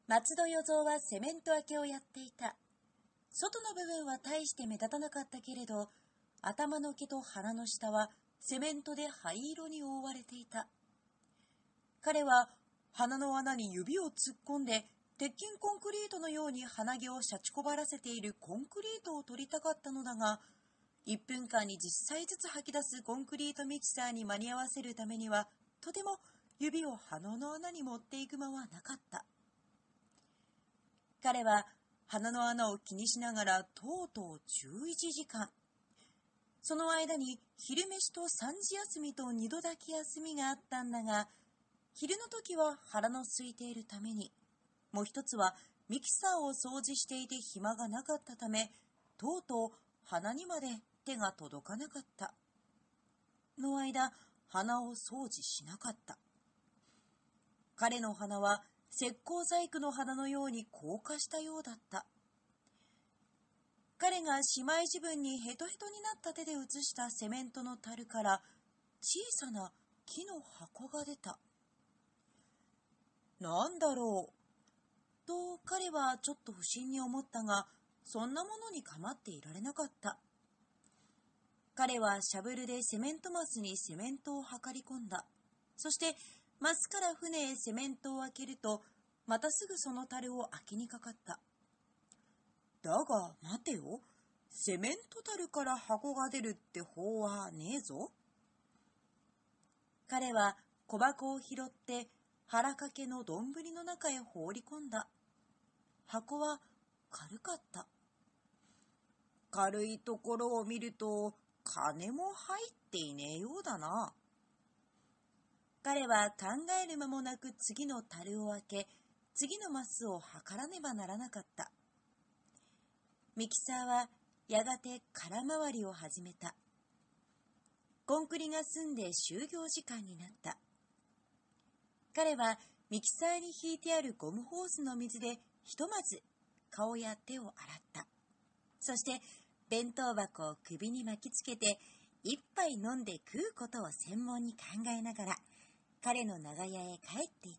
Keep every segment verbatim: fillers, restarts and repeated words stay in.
松戸与蔵はセメント開けをやっていた。外の部分は大して目立たなかったけれど、頭の毛と鼻の下はセメントで灰色に覆われていた。彼は鼻の穴に指を突っ込んで、鉄筋コンクリートのように鼻毛をしゃちこばらせているコンクリートを取りたかったのだが、いっぷんかんにじゅっさいずつ吐き出すコンクリートミキサーに間に合わせるためには、とても指を鼻の穴に持っていく間はなかった。彼は鼻の穴を気にしながらとうとうじゅういちじかん。その間に昼飯とさんじ休みとにどだけ休みがあったんだが、昼の時は腹の空いているために、もう一つはミキサーを掃除していて暇がなかったため、とうとう鼻にまで手が届かなかった。の間、鼻を掃除しなかった。彼の鼻は石膏細工の鼻のように硬化したようだった。彼がしまい自分にヘトヘトになった手で移したセメントの樽から小さな木の箱が出た。なんだろうと彼はちょっと不審に思ったが、そんなものに構っていられなかった。彼はシャブルでセメントマスにセメントを測り込んだ。そしてマスから船へセメントを開けると、またすぐその樽を開けにかかった。だが待てよ、セメント樽から箱が出るって法はねえぞ。彼は小箱を拾って腹掛けの丼の中へ放り込んだ。箱は軽かった。軽いところを見ると金も入っていねえようだな。彼は考える間もなく次の樽を開け、次のマスを測らねばならなかった。ミキサーはやがて空回りを始めた。コンクリが済んで終業時間になった。彼はミキサーに引いてあるゴムホースの水でひとまず顔や手を洗った。そして弁当箱を首に巻きつけて一杯飲んで食うことを専門に考えながら彼の長屋へ帰っていった。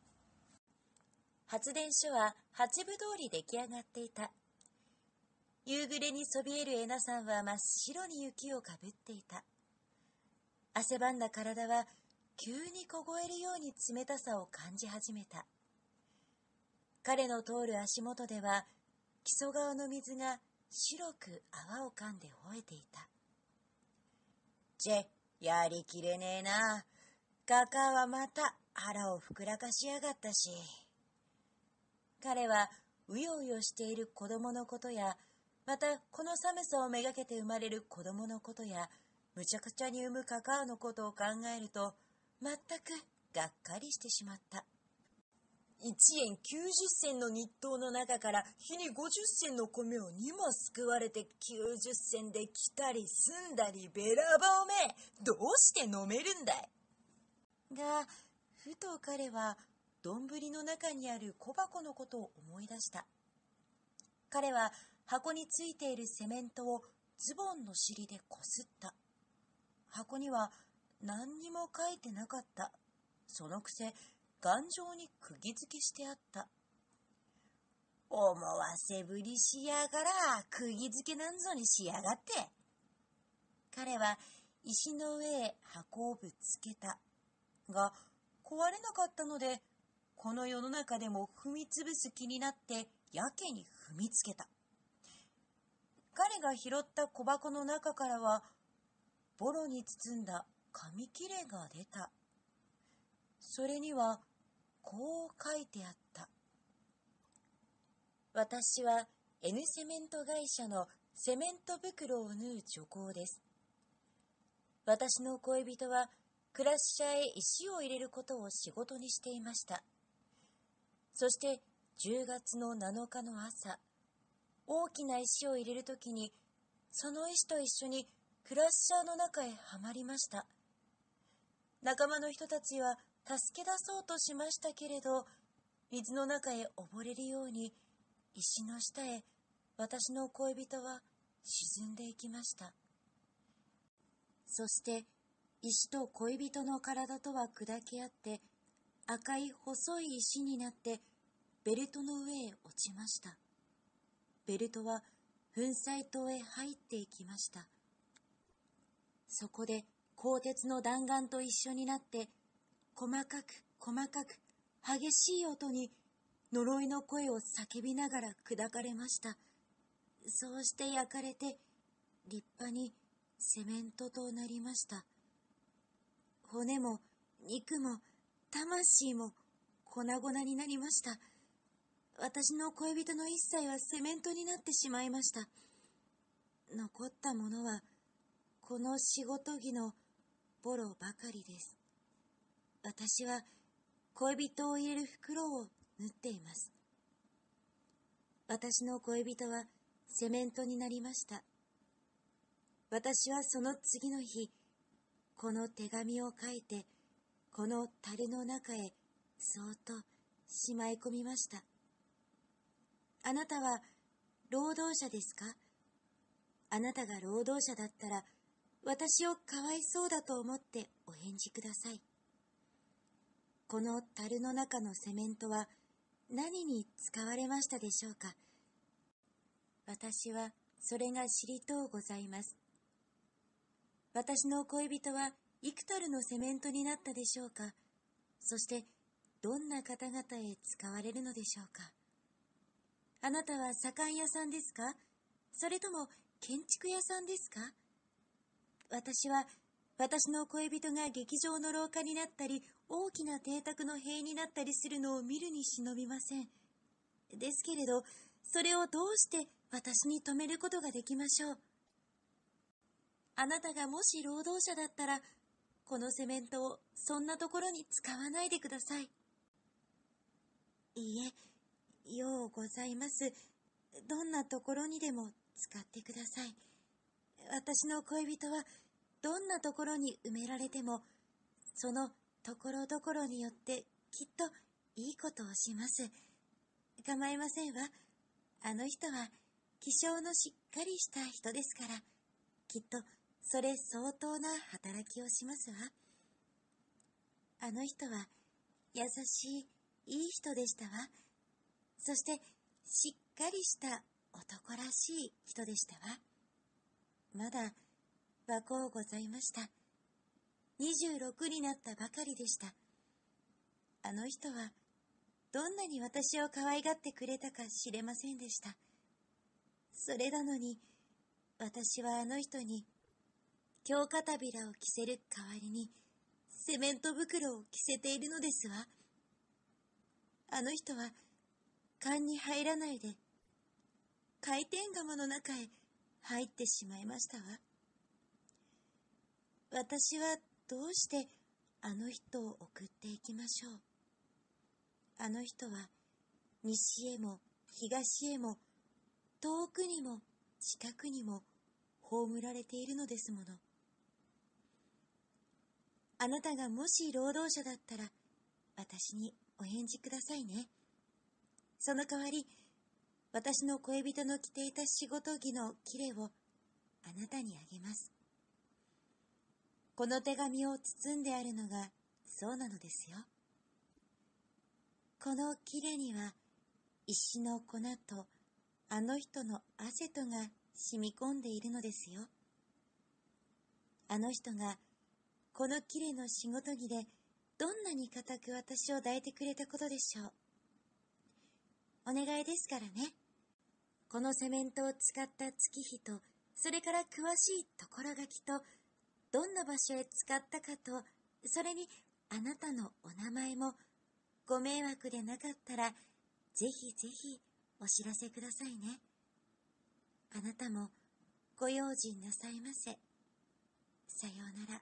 発電所は八分通り出来上がっていた。夕暮れにそびえるエナさんは真っ白に雪をかぶっていた。汗ばんだ体は急に凍えるように冷たさを感じ始めた。彼の通る足元では木曽川の水が白く泡をかんで吠えていた。チェ、やりきれねえな。カカはまた腹を膨らかしやがったし。彼はうようよしている子供のことや、またこの寒さをめがけて生まれる子供のことや、むちゃくちゃに産むカカアのことを考えると、全くがっかりしてしまった。いちえんきゅうじゅっせんの日当の中から日にごじゅっせんの米をにもすくわれてきゅうじゅっせんで来たり住んだりべらぼうめ、どうして飲めるんだい。が、ふと彼は丼の中にある小箱のことを思い出した。彼は箱についているセメントをズボンの尻でこすった。箱には何にも書いてなかった。そのくせ頑丈に釘付けしてあった。思わせぶりしやがら、釘付けなんぞにしやがって。彼は石の上へ箱をぶつけた。が、壊れなかったので、この世の中でも踏みつぶす気になってやけに踏みつけた。彼が拾った小箱の中からは、ボロに包んだ紙切れが出た。それにはこう書いてあった。私は N セメント会社のセメント袋を縫う女工です。私の恋人はクラッシャーへ石を入れることを仕事にしていました。そしてじゅうがつのなのかの朝、大きな石を入れるときに、その石と一緒にクラッシャーの中へはまりました。仲間の人たちは助け出そうとしましたけれど、水の中へ溺れるように石の下へ私の恋人は沈んでいきました。そして石と恋人の体とは砕け合って赤い細い石になってベルトの上へ落ちました。ベルトは粉砕塔へ入っていきました。そこで鋼鉄の弾丸と一緒になって、細かく細かく激しい音に呪いの声を叫びながら砕かれました。そうして焼かれて、立派にセメントとなりました。骨も肉も魂も粉々になりました。私の恋人の一切はセメントになってしまいました。残ったものはこの仕事着のボロばかりです。私は恋人を入れる袋を縫っています。私の恋人はセメントになりました。私はその次の日、この手紙を書いて、この樽の中へそーっとしまい込みました。あなたは労働者ですか？あなたが労働者だったら、私をかわいそうだと思ってお返事ください。この樽の中のセメントは何に使われましたでしょうか？私はそれが知りとうございます。私の恋人は幾たるのセメントになったでしょうか？そしてどんな方々へ使われるのでしょうか？あなたは左官屋さんですか？それとも建築屋さんですか？私は私の恋人が劇場の廊下になったり、大きな邸宅の塀になったりするのを見るに忍びません。ですけれど、それをどうして私に止めることができましょう。あなたがもし労働者だったら、このセメントをそんなところに使わないでください。いいえ、ようございます。どんなところにでも使ってください。私の恋人はどんなところに埋められても、そのところどころによってきっといいことをします。構いませんわ。あの人は気性のしっかりした人ですから、きっとそれ相当な働きをしますわ。あの人は優しい、いい人でしたわ。そしてしっかりした男らしい人でしたわ。まだ若うございました。にじゅうろくになったばかりでした。あの人はどんなに私を可愛がってくれたか知れませんでした。それなのに、私はあの人に京片びらを着せる代わりにセメント袋を着せているのですわ。あの人は缶に入らないで回転釜の中へ入ってしまいましたわ。私はどうしてあの人を送っていきましょう。あの人は西へも東へも遠くにも近くにも葬られているのですもの。あなたがもし労働者だったら私にお返事くださいね。その代わり、私の恋人の着ていた仕事着の切れをあなたにあげます。この手紙を包んであるのがそうなのですよ。この切れには石の粉とあの人の汗とが染み込んでいるのですよ。あの人がこの切れの仕事着でどんなに固く私を抱いてくれたことでしょう。お願いですからね。このセメントを使った月日と、それから詳しいところがきと、どんな場所へ使ったかと、それにあなたのお名前も、ご迷惑でなかったら、ぜひぜひお知らせくださいね。あなたもご用心なさいませ。さようなら。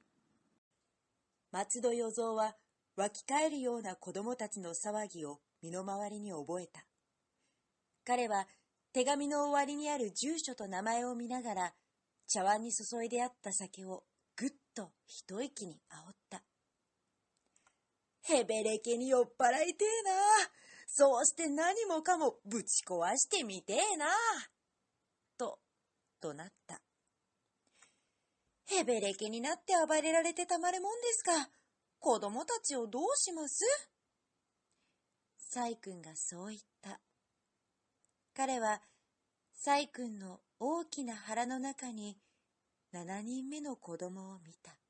松戸与蔵は湧き返るような子供たちの騒ぎを身の回りに覚えた。彼は手紙の終わりにある住所と名前を見ながら、茶碗に注いであった酒をぐっと一息にあおった。へべれけに酔っ払いてえな。そうして何もかもぶち壊してみてえな。と怒鳴った。へべれけになって暴れられてたまるもんですか。子供たちをどうします？ サイ君がそう言った。彼はサイ君の大きな腹の中に七人目の子供を見た。